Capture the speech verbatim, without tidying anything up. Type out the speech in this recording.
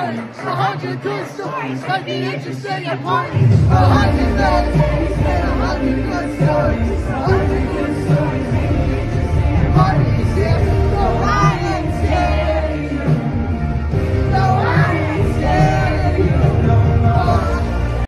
story, a hundred good stories, like the interesting and funny, a hundred melodies, and a hundred